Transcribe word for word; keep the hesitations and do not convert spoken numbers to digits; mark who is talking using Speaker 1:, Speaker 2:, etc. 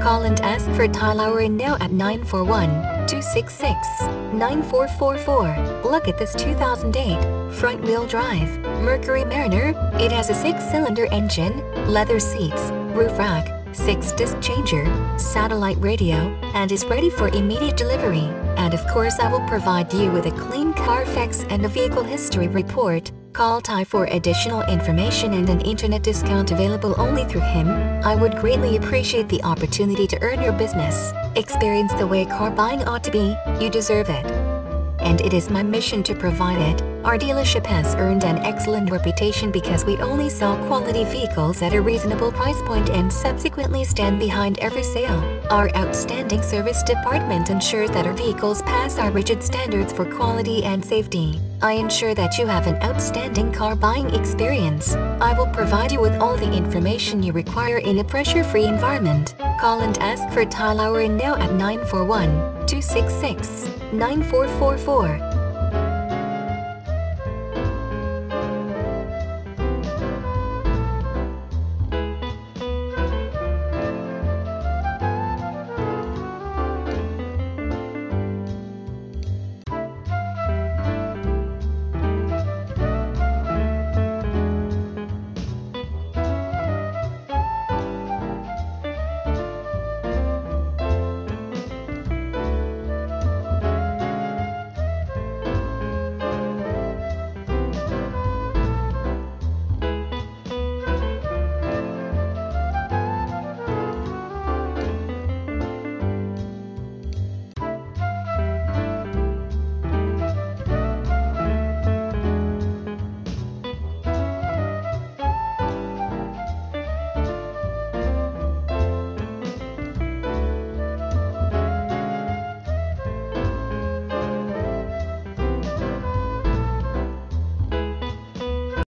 Speaker 1: Call and ask for Ty Lowry now at nine four one, two six six, nine four four four. Look at this two thousand eight front-wheel drive Mercury Mariner. It has a six-cylinder engine, leather seats, roof rack, six-disc changer, satellite radio, and is ready for immediate delivery. And of course, I will provide you with a clean Carfax and a vehicle history report. Call Ty for additional information and an internet discount available only through him. I would greatly appreciate the opportunity to earn your business. Experience the way car buying ought to be. You deserve it. And it is my mission to provide it. Our dealership has earned an excellent reputation because we only sell quality vehicles at a reasonable price point and subsequently stand behind every sale. Our outstanding service department ensures that our vehicles pass our rigid standards for quality and safety. I ensure that you have an outstanding car buying experience. I will provide you with all the information you require in a pressure-free environment. Call and ask for Ty Lowry now at nine four one, two six six, nine four four four.